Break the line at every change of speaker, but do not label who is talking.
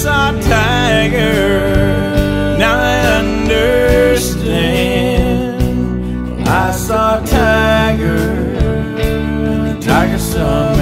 saw Tiger, now I understand. I saw Tiger, and the Tiger saw me.